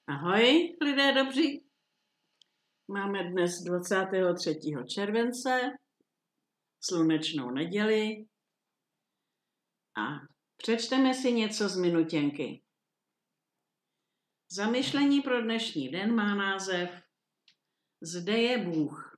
Ahoj, lidé dobří. Máme dnes 23. července, slunečnou neděli a přečteme si něco z minutěnky. Zamyšlení pro dnešní den má název Zde je Bůh.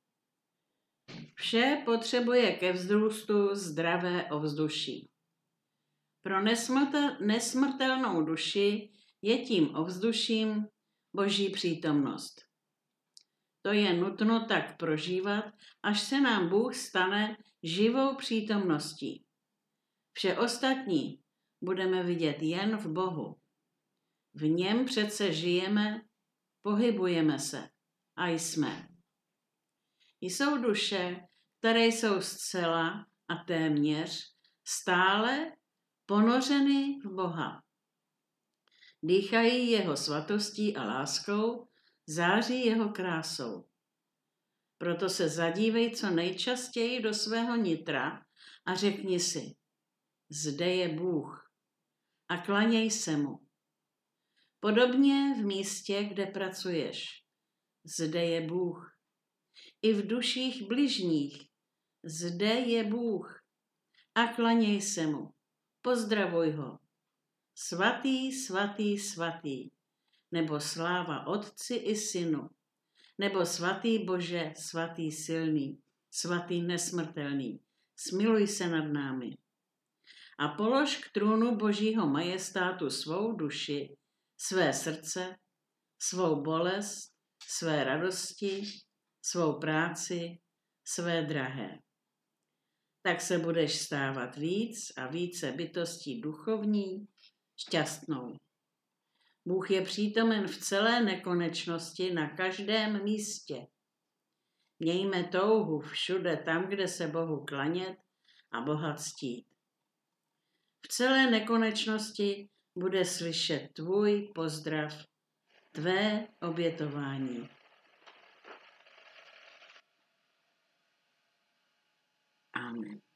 Vše potřebuje ke vzrůstu zdravé ovzduší. Pro nesmrtelnou duši je tím ovzduším Boží přítomnost. To je nutno tak prožívat, až se nám Bůh stane živou přítomností. Vše ostatní budeme vidět jen v Bohu. V něm přece žijeme, pohybujeme se a jsme. Jsou duše, které jsou zcela a téměř stále ponořeny v Boha. Dýchají jeho svatostí a láskou, září jeho krásou. Proto se zadívej co nejčastěji do svého nitra a řekni si, zde je Bůh, a klaněj se mu. Podobně v místě, kde pracuješ, zde je Bůh. I v duších bližních, zde je Bůh, a klaněj se mu. Pozdravuj ho. Svatý, svatý, svatý, nebo sláva Otci i Synu, nebo svatý Bože, svatý silný, svatý nesmrtelný, smiluj se nad námi. A polož k trůnu Božího majestátu svou duši, své srdce, svou bolest, své radosti, svou práci, své drahé. Tak se budeš stávat víc a více bytostí duchovní, šťastnou. Bůh je přítomen v celé nekonečnosti na každém místě. Mějme touhu všude tam, kde se Bohu klanět a Boha ctít. V celé nekonečnosti bude slyšet tvůj pozdrav, tvé obětování. Amen.